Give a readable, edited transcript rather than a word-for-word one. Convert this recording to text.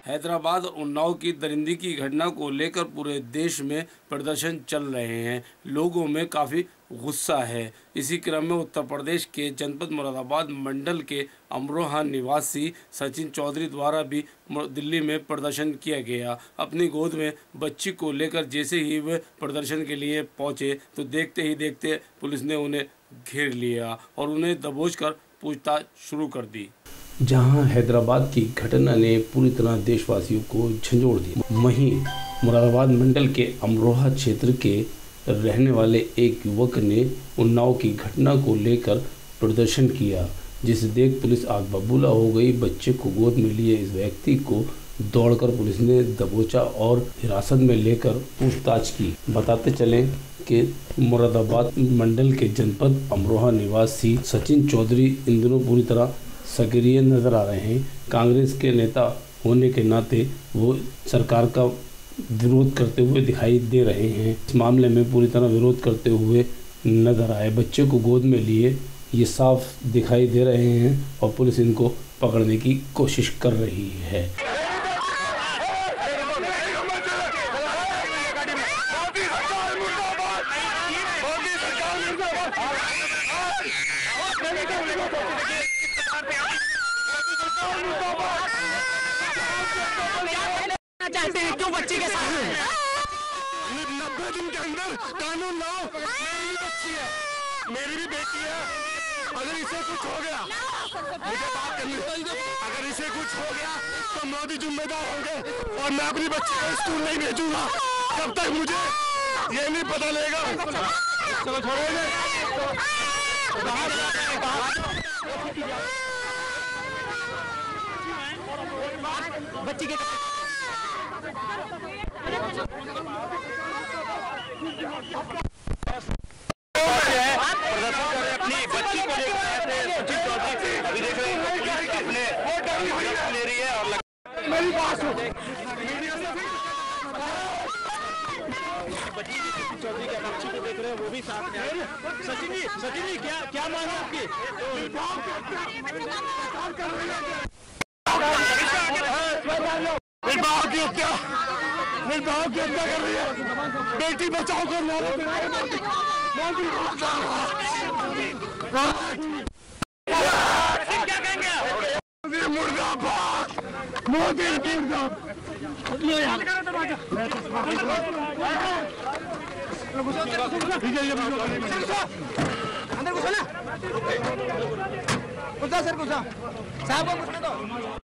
हैदराबाद और उन्नाव की दरिंदगी की घटना को लेकर पूरे देश में प्रदर्शन चल रहे हैं। लोगों में काफ़ी गुस्सा है। इसी क्रम में उत्तर प्रदेश के जनपद मुरादाबाद मंडल के अमरोहा निवासी सचिन चौधरी द्वारा भी दिल्ली में प्रदर्शन किया गया। अपनी गोद में बच्ची को लेकर जैसे ही वे प्रदर्शन के लिए पहुंचे तो देखते ही देखते पुलिस ने उन्हें घेर लिया और उन्हें दबोचकर पूछताछ शुरू कर दी। जहां हैदराबाद की घटना ने पूरी तरह देशवासियों को झंझोड़ दिया, वहीं मुरादाबाद मंडल के अमरोहा क्षेत्र के रहने वाले एक युवक ने उन्नाव की घटना को लेकर प्रदर्शन किया, जिसे देख पुलिस आग बबूला हो गई। बच्चे को गोद में लिए इस व्यक्ति को दौड़कर पुलिस ने दबोचा और हिरासत में लेकर पूछताछ की। बताते चलें कि मुरादाबाद मंडल के जनपद अमरोहा निवासी सचिन चौधरी इन दिनों पूरी तरह सक्रिय नजर आ रहे हैं। कांग्रेस के नेता होने के नाते वो सरकार का विरोध करते हुए दिखाई दे रहे हैं। इस मामले में पूरी तरह विरोध करते हुए नजर आए। बच्चे को गोद में लिए ये साफ दिखाई दे रहे हैं और पुलिस इनको पकड़ने की कोशिश कर रही है। चाहते हैं क्यों बच्ची के साथ 90 दिन के अंदर कानून लाओ। मेरी बच्ची है, मेरी भी बेटी है। अगर इसे कुछ हो गया, मुझे बात करनी है, अगर इसे कुछ हो गया तो मोदी जिम्मेदार होंगे और मैं अपनी बच्ची को स्कूल नहीं भेजूंगा जब तक मुझे ये नहीं पता लगेगा। चलो छोड़ो बच्ची के अपनी बच्ची को सचिन चौधरी अभी देख रहे हैं अपने ले रही है और मेरी बात बच्ची चौधरी के बच्ची को देख रहे हैं, वो भी साथ में। सचिन जी क्या मांग है आपकी? निर्भाव की हत्या कर रही है। बेटी बचाओ कर क्या कहेंगे? मुर्दाबाद मोदी अंदर घुसो ना, घुसा सर, घुसा साहब को घुसने दो।